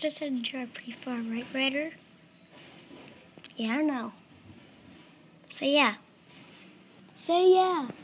just had to drive pretty far, right, Ryder? Yeah, I don't know. Say yeah. Say yeah.